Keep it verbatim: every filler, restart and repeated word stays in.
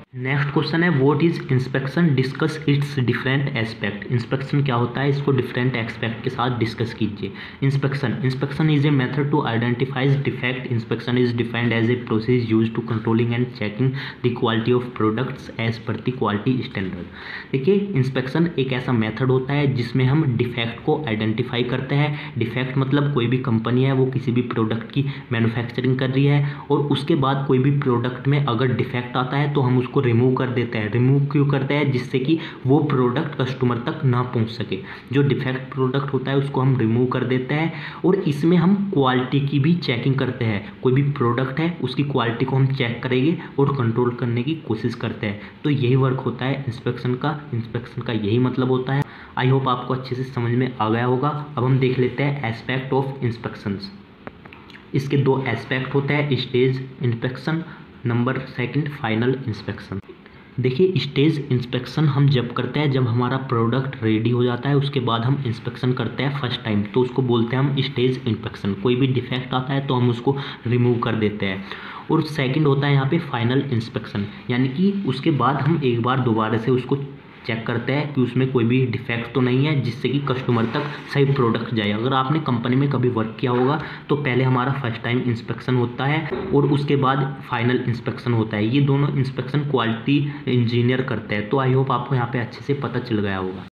Next question है what is inspection, discuss its different aspect. Inspection क्या होता है, इसको डिफरेंट एस्पेक्ट के साथ डिस्कस कीजिए। Inspection inspection is a method to identify defect. Inspection is defined as a process use to controlling and checking the quality of products as per the quality standard. देखिए, inspection एक ऐसा method होता है जिसमें हम defect को identify करते हैं। डिफेक्ट मतलब कोई भी कंपनी है वो किसी भी प्रोडक्ट की मैन्युफैक्चरिंग कर रही है और उसके बाद कोई भी प्रोडक्ट में अगर डिफेक्ट आता है तो हम उसको रिमूव कर देते हैं। रिमूव क्यों करते हैं, जिससे कि वो प्रोडक्ट कस्टमर तक ना पहुंच सके। जो डिफेक्ट प्रोडक्ट होता है उसको हम रिमूव कर देते हैं और इसमें हम क्वालिटी की भी चेकिंग करते हैं। कोई भी प्रोडक्ट है उसकी क्वालिटी को हम चेक करेंगे और कंट्रोल करने की कोशिश करते हैं। तो यही वर्क होता है इंस्पेक्शन का। इंस्पेक्शन का यही मतलब होता है। आई होप आपको अच्छे से समझ में आ गया होगा। अब हम देख लेते हैं एस्पेक्ट ऑफ इंस्पेक्शंस। इसके दो एस्पेक्ट होते हैं, stage inspection, number second final inspection. देखिए, स्टेज इंस्पेक्शन हम जब करते हैं जब हमारा प्रोडक्ट रेडी हो जाता है, उसके बाद हम इंस्पेक्शन करते हैं फर्स्ट टाइम, तो उसको बोलते हैं हम स्टेज इंस्पेक्शन। कोई भी डिफेक्ट आता है तो हम उसको रिमूव कर देते हैं। और सेकंड होता है यहाँ पे फाइनल इंस्पेक्शन, यानी कि उसके बाद हम एक बार दोबारा से उसको चेक करते हैं कि उसमें कोई भी डिफेक्ट तो नहीं है, जिससे कि कस्टमर तक सही प्रोडक्ट जाए। अगर आपने कंपनी में कभी वर्क किया होगा तो पहले हमारा फर्स्ट टाइम इंस्पेक्शन होता है और उसके बाद फाइनल इंस्पेक्शन होता है। ये दोनों इंस्पेक्शन क्वालिटी इंजीनियर करते हैं। तो आई होप आपको यहाँ पे अच्छे से पता चल गया होगा।